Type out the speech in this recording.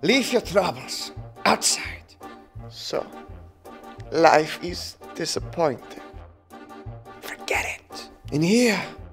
Leave your troubles outside. So, life is disappointing. Forget it. In here,